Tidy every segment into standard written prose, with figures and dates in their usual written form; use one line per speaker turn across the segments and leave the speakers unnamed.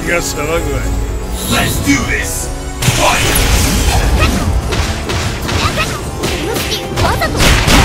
が騒ぐわい。
Let's do this! Fight!
わざと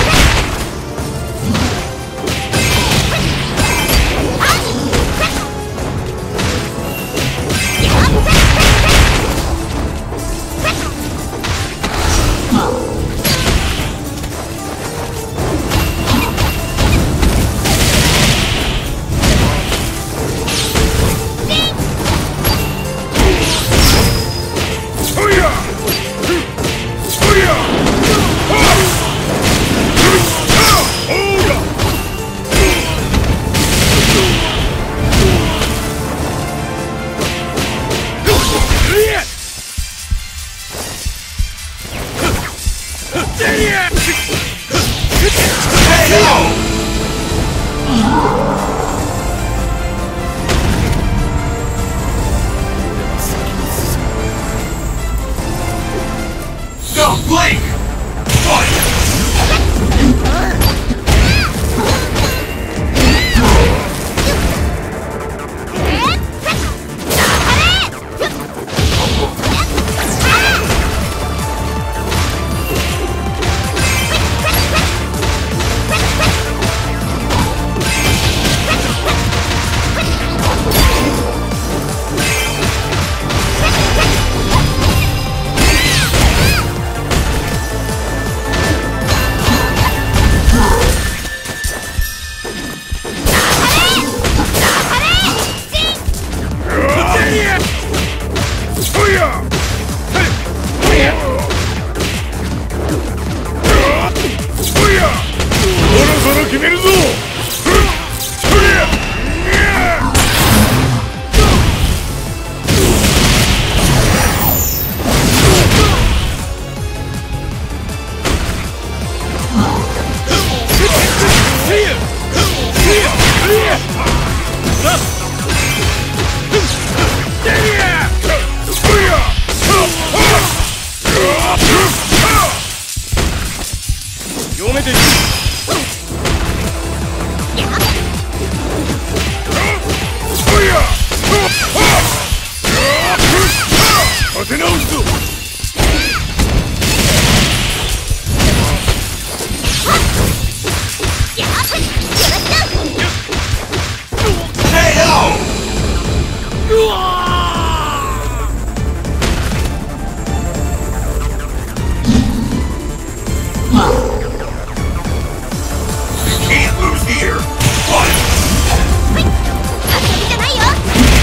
Don't blink! Fight!
決めるぞ。読めていい。立て直すぞ。
Can't lose here. Fight!
じゃないよ。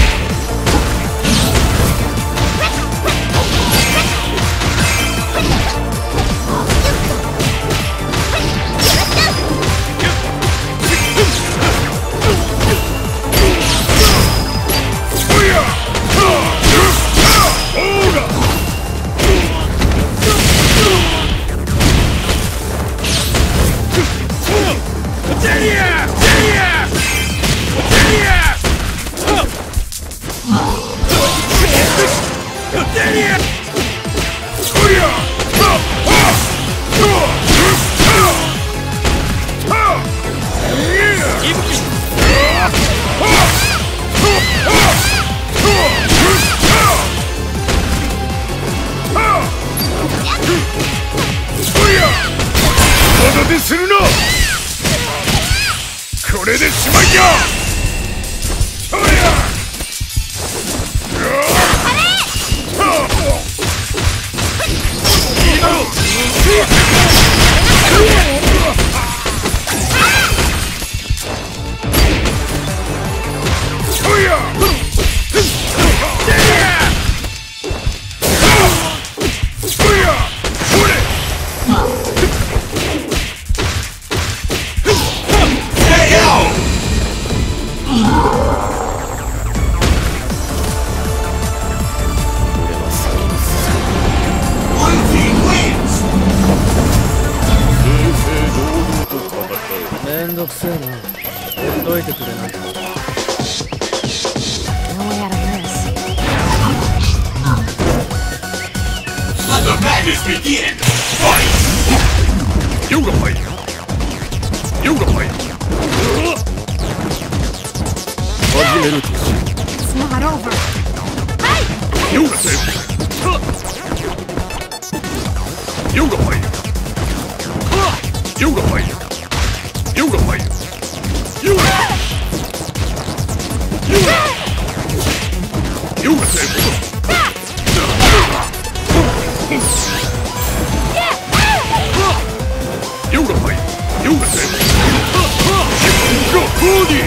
するな。これでしまいや。
めんどくせえな。ほっといてくれないか。
どうやらなし。
Let the madness begin. Fight!
ヨガファイト。ヨガファイト。始めるとし。
It's not over.
ヨガセヨガファイヨガファイヨガファイヨガヨガセヨガファイヨガセゴーディ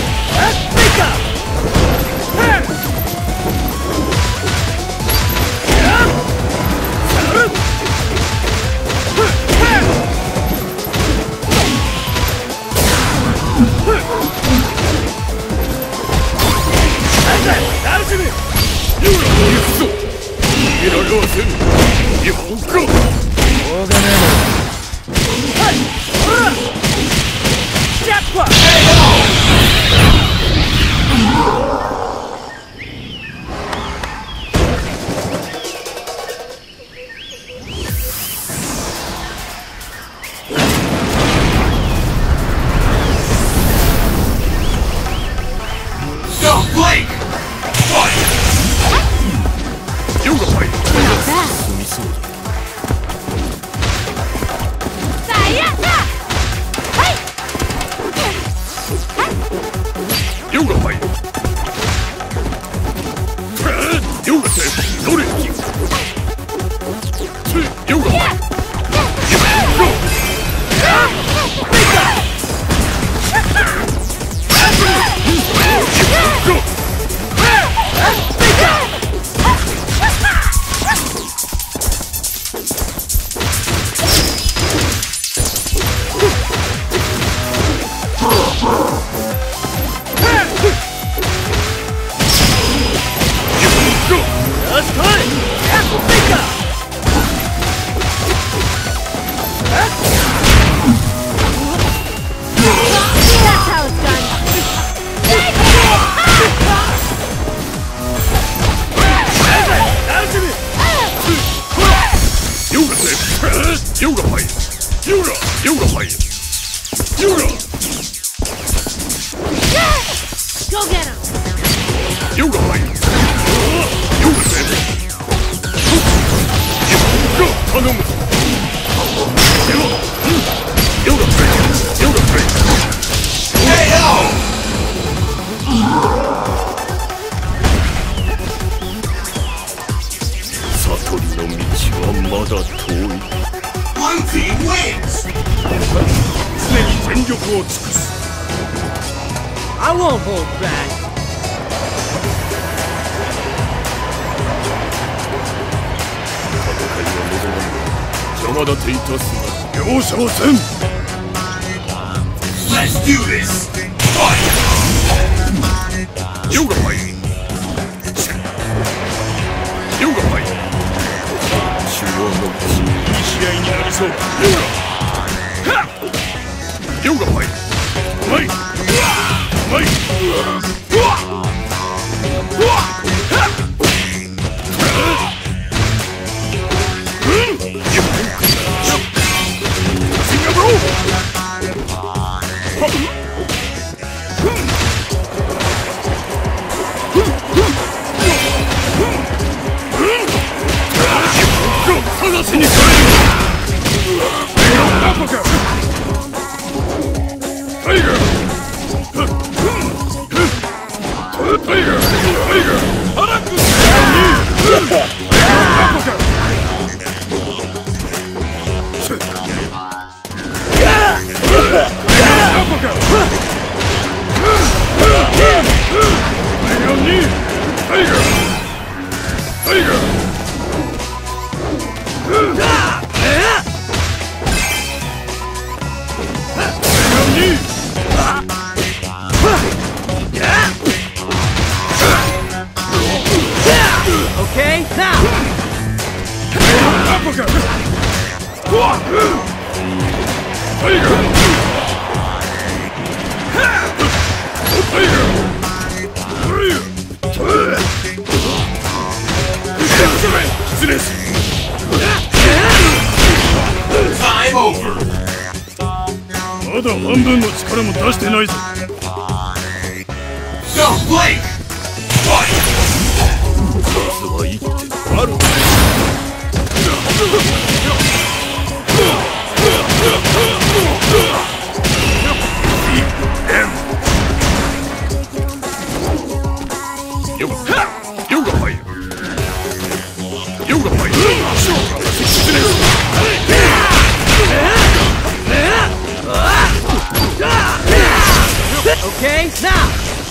まだ半分の力も出してないぞ。
Don't blink! Fight!
まずは一ある。
Okay, now!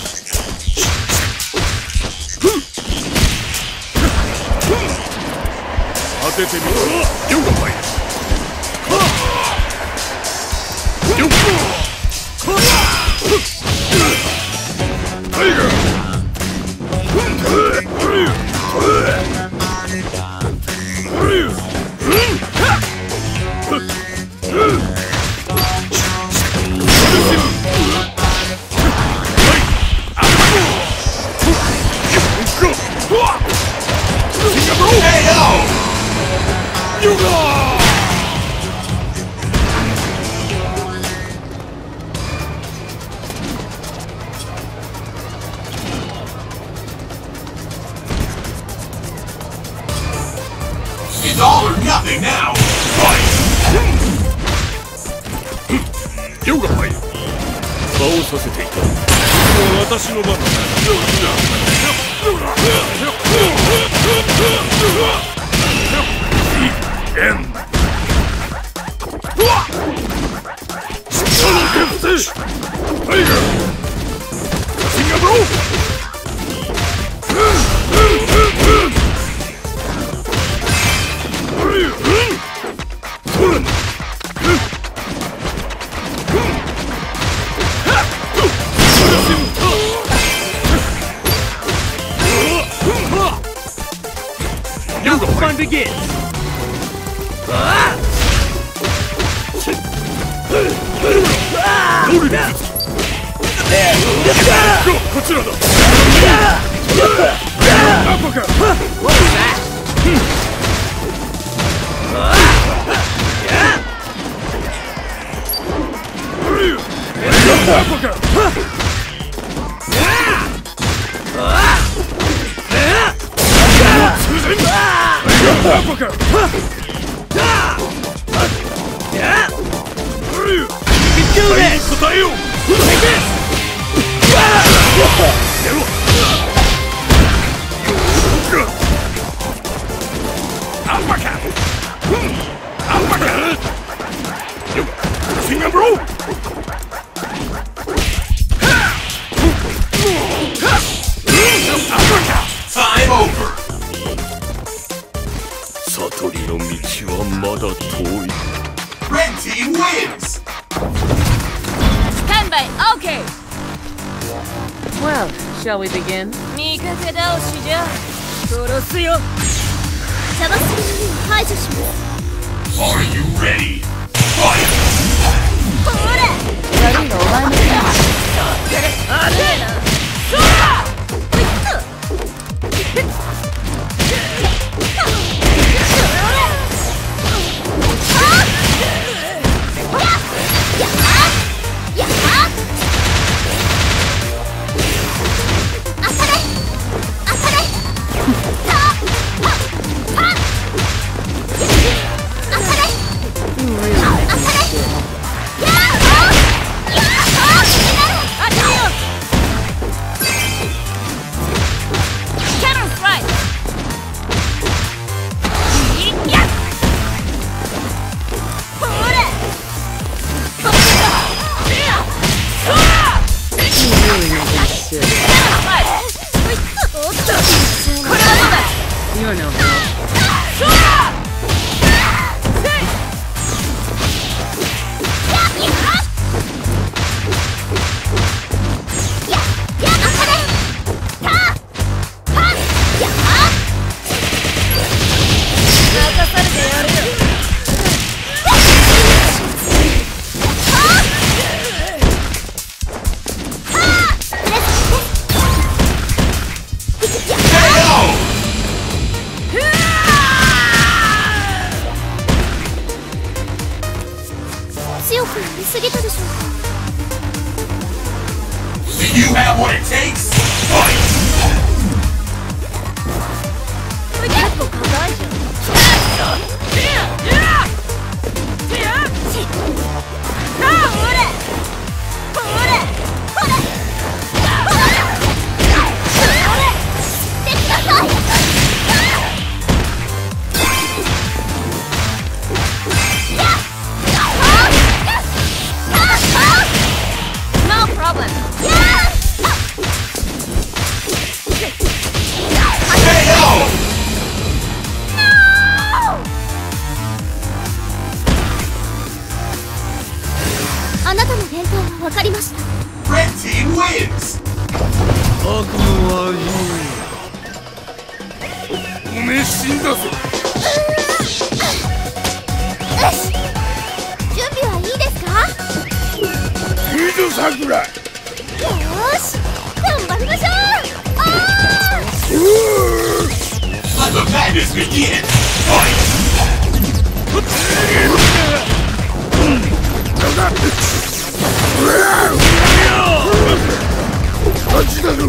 当ててみろ。ヨガファイヨガタイガー
It's all or nothing now! Fight!
ヨガファイ場をさせていた。私の番だ。エンタイガーシンガブロー
Fun begins!
こちらだ。答えよう。アッパカアッパカよっシンガーブロー
Time over!
悟りの道はまだ遠い。
Red team wins!
Stand by, okay!
Well, shall we begin?
味方倒しじゃ殺すよ。邪魔する者を排除します。
Are you ready? Fight!
ほら
悪いのお前のせいだ。
あれなそら
You're no help.
強くなりすぎたでしょうか。
Do you have what it takes? Fight!
構硬いじゃん。No problem.
KO!
あなたの伝統は分かりました。
Red team wins!
悪夢はいい。おめえ死んだぞ。
よし、準備はいいですか？
いいぞさくら。
よーし、頑張りましょう。あー
Let the madness begin! Fight!
勝ちだぞ。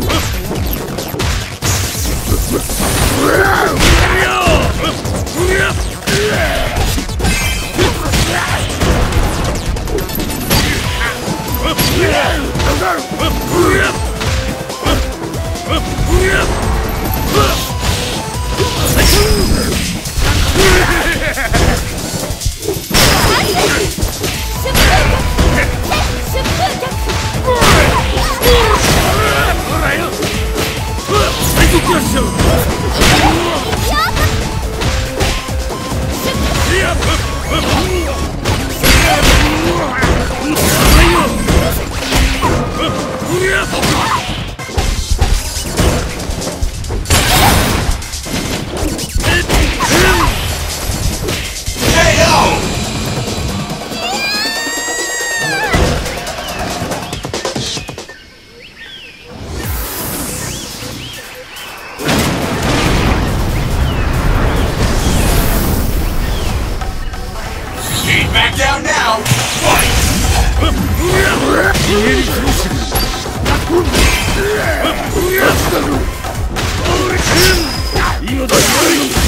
Ain't back down now! Fight!
今だ。